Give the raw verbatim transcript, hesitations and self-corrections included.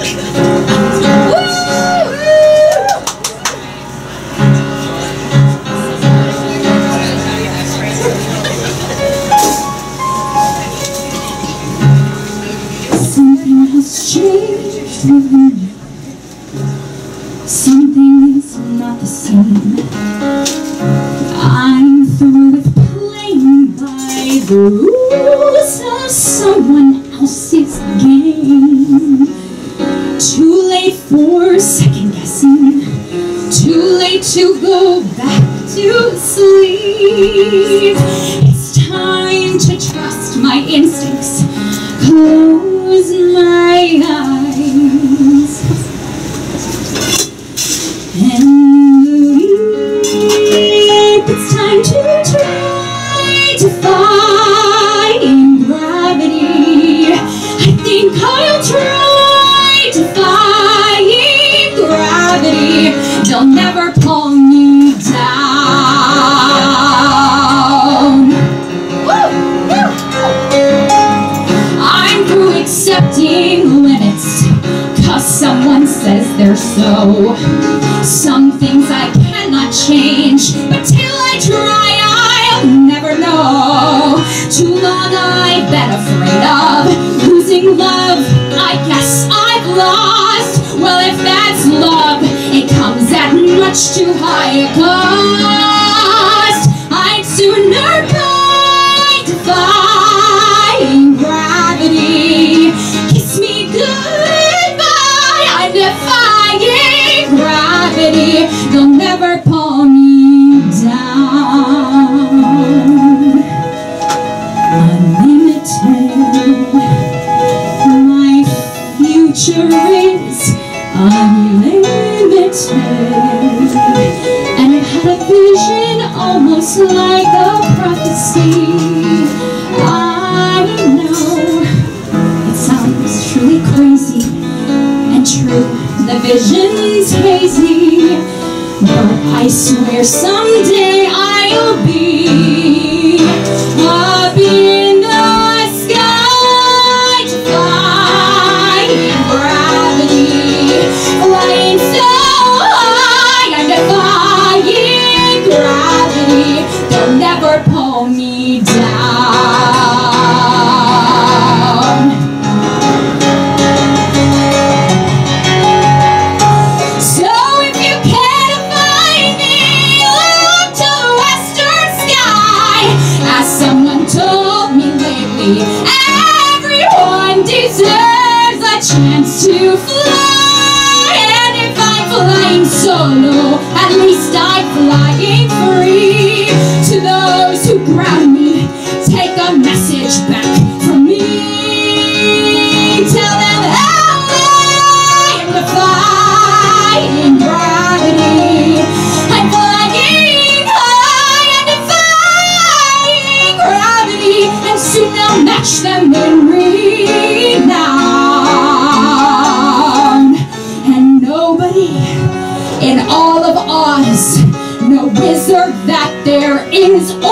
Something has changed within you. Something is not the same. I'm through with playing by the rules of someone else's game. Too late for second guessing. Too late to go back to sleep. It's time to trust my instincts. Close my eyes and leap. It's time to try to find gravity. I think I'll try to find gravity. They'll never pull me down. I'm through accepting limits, 'cause someone says they're so. Some things I cannot change, but till I try, I'll never know. Too long I've been afraid of losing love. I guess I've lost. Well, if that's love, it comes at much too high a cost. I'd sooner die defying gravity. Kiss me goodbye, I'm defying gravity. They'll never pull me down. Unlimited, my future is unlimited. And I had a vision almost like a prophecy. I know it sounds truly crazy and true. The vision's hazy, but I swear someday I'll be up in the sky, defying gravity, flying so high, I'm defying gravity. They'll never pull me down. Everyone deserves a chance to fly. And if I'm flying solo, at least I'm flying free. To those who ground me, take a message back from me. Tell them how I am defying gravity. I'm flying high and defying gravity. And soon I'll match them in renown. And nobody in all of Oz, no wizard that there is